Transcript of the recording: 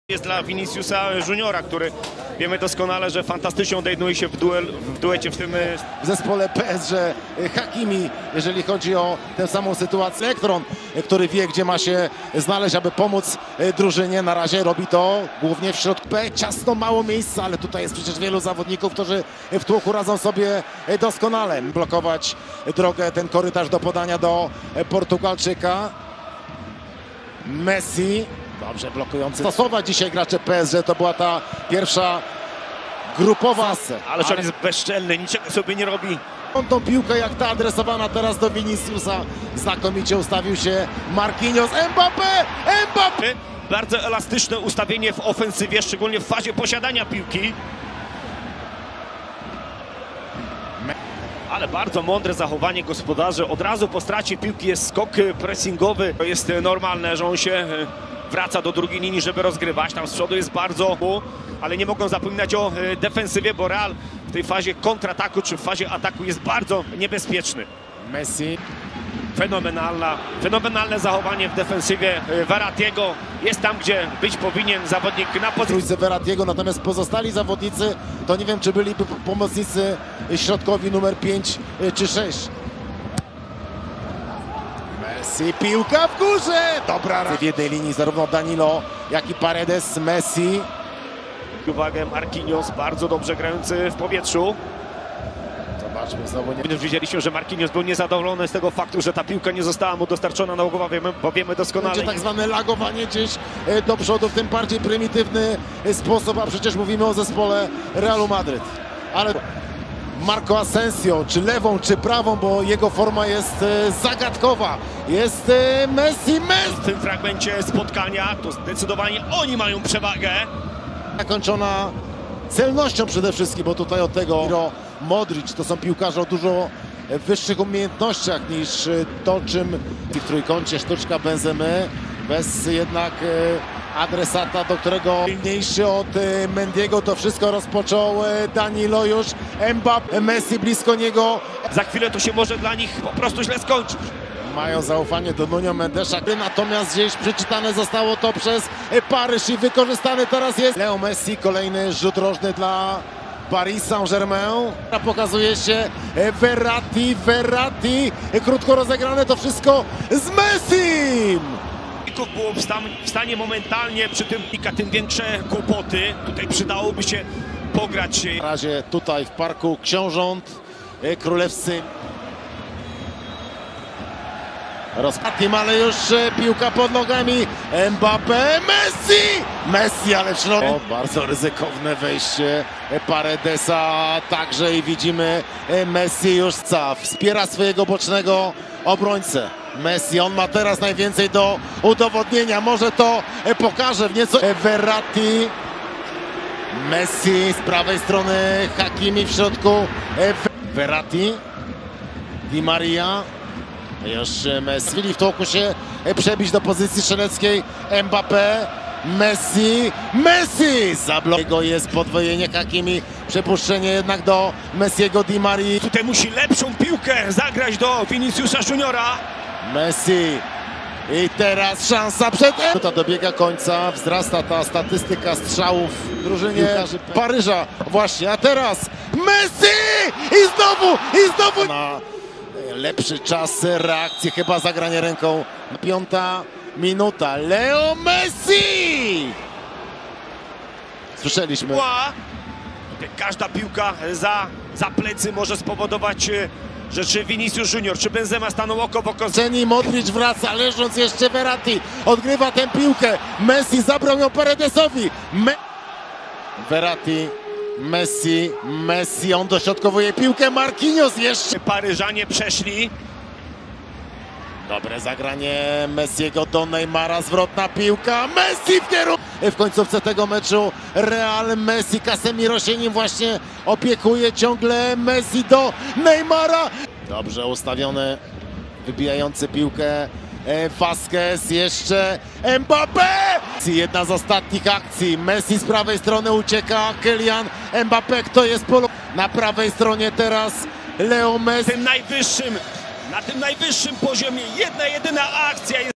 Jest dla Viniciusa Juniora, który wiemy doskonale, że fantastycznie odnajduje się w duecie w tym w zespole PSG Hakimi, jeżeli chodzi o tę samą sytuację. Elektron, który wie, gdzie ma się znaleźć, aby pomóc drużynie. Na razie robi to głównie w środku. Ciasno, mało miejsca, ale tutaj jest przecież wielu zawodników, którzy w tłoku radzą sobie doskonale. Blokować drogę, ten korytarz do podania do Portugalczyka. Messi. Dobrze blokujący. Stosować dzisiaj gracze PSG, to była ta pierwsza grupowa. Ale on jest bezczelny, niczego sobie nie robi. On tą piłkę jak ta adresowana teraz do Viniciusa. Znakomicie ustawił się Marquinhos. Mbappé! Bardzo elastyczne ustawienie w ofensywie, szczególnie w fazie posiadania piłki. Ale bardzo mądre zachowanie gospodarzy. Od razu po stracie piłki jest skok pressingowy. To jest normalne, że on się wraca do drugiej linii, żeby rozgrywać. Tam z przodu jest bardzo... Ale nie mogą zapominać o defensywie, bo Real w tej fazie kontrataku czy w fazie ataku jest bardzo niebezpieczny. Messi. Fenomenalne zachowanie w defensywie Verrattiego. Jest tam, gdzie być powinien zawodnik na pozycji Verrattiego, natomiast pozostali zawodnicy, to nie wiem, czy byliby pomocnicy środkowi numer 5 czy 6. Messi, piłka w górze! Dobra, w jednej linii zarówno Danilo, jak i Paredes. Messi. Uwagę, Marquinhos, bardzo dobrze grający w powietrzu. Zobaczmy znowu. Nie... Widzieliśmy, że Marquinhos był niezadowolony z tego faktu, że ta piłka nie została mu dostarczona na głowę, bo wiemy doskonale. Będzie tak zwane lagowanie gdzieś do przodu w tym bardziej prymitywny sposób, a przecież mówimy o zespole Realu Madryt. Ale Marco Asensio, czy lewą, czy prawą, bo jego forma jest zagadkowa. Jest Messi. W tym fragmencie spotkania to zdecydowanie oni mają przewagę. Zakończona celnością przede wszystkim, bo tutaj od tego Modric to są piłkarze o dużo wyższych umiejętnościach niż to, czym w trójkącie sztuczka Benzemy, bez jednak adresata, do którego silniejszy od Mendiego. To wszystko rozpoczął Danilo już. Mbappé, Messi blisko niego. Za chwilę to się może dla nich po prostu źle skończyć. Mają zaufanie do Nuno Mendesa, natomiast gdzieś przeczytane zostało to przez Paryż i wykorzystany teraz jest Leo Messi. Kolejny rzut rożny dla Paris Saint-Germain. Pokazuje się Verratti. Krótko rozegrane to wszystko z Messim. Było w stanie momentalnie przy tym tym większe kłopoty. Tutaj przydałoby się pograć. Na razie tutaj w Parku Książąt Królewscy. Rozpatim, ale już piłka pod nogami. Mbappé, Messi, ale w środku. Bardzo ryzykowne wejście Paredesa także i widzimy Messi już wspiera swojego bocznego obrońcę. Messi, on ma teraz najwięcej do udowodnienia, może to pokaże w nieco. Verratti, Messi z prawej strony, Hakimi w środku. Verratti, Di Maria. Już Messi w tłoku się przebić do pozycji strzeleckiej. Mbappé, Messi! Zablokował jest podwojenie Hakimi, przepuszczenie jednak do Messiego, Di Marii. Tutaj musi lepszą piłkę zagrać do Viniciusa Juniora. Messi i teraz szansa przed... To dobiega końca, wzrasta ta statystyka strzałów w drużynie Paryża właśnie, a teraz Messi! I znowu! Na lepszy czas reakcji, chyba zagranie ręką. 5. minuta, Leo Messi! Słyszeliśmy. Każda piłka za plecy może spowodować, że czy Vinicius Junior, czy Benzema staną oko w oko. Modric wraca, leżąc jeszcze Verratti. Odgrywa tę piłkę. Messi zabrał ją Paredesowi. Verratti, Messi, on dośrodkowuje piłkę. Marquinhos jeszcze. Paryżanie przeszli. Dobre zagranie Messiego do Neymara, zwrotna piłka. Messi w kierunku. W końcówce tego meczu Real Messi, Casemiro się nim właśnie opiekuje. Ciągle Messi do Neymara. Dobrze ustawiony, wybijający piłkę Vasquez, jeszcze Mbappé! Jedna z ostatnich akcji. Messi z prawej strony ucieka, Kylian Mbappé, kto jest na prawej stronie teraz Leo Messi. Na tym najwyższym poziomie jedna jedyna akcja jest